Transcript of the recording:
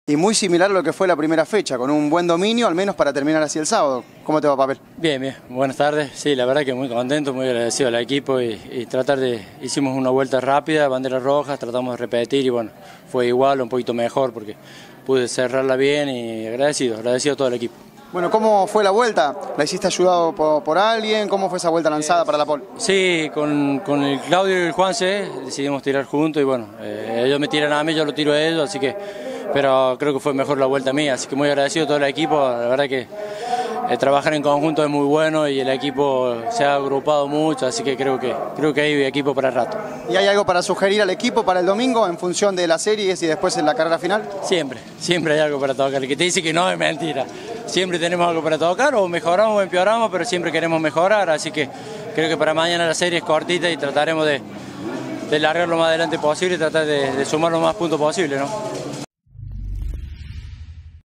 Y muy similar a lo que fue la primera fecha, con un buen dominio, al menos para terminar así el sábado. ¿Cómo te va, Papel? Bien, bien. Buenas tardes. Sí, la verdad que muy contento, muy agradecido al equipo y hicimos una vuelta rápida, banderas rojas, tratamos de repetir y bueno, fue igual, un poquito mejor porque pude cerrarla bien y agradecido a todo el equipo. Bueno, ¿cómo fue la vuelta? ¿La hiciste ayudado por alguien? ¿Cómo fue esa vuelta lanzada para la pole? Sí, con el Claudio y el Juanse decidimos tirar juntos y bueno, ellos me tiran a mí, yo lo tiro a ellos, así que, pero creo que fue mejor la vuelta mía, así que muy agradecido a todo el equipo, la verdad que trabajar en conjunto es muy bueno y el equipo se ha agrupado mucho, así que creo que hay equipo para el rato. ¿Y hay algo para sugerir al equipo para el domingo en función de las series y después en la carrera final? Siempre hay algo para tocar, el que te dice que no es mentira. Siempre tenemos algo para tocar, o mejoramos o empeoramos, pero siempre queremos mejorar, así que creo que para mañana la serie es cortita y trataremos de largar lo más adelante posible y tratar de sumar los más puntos posible, ¿no?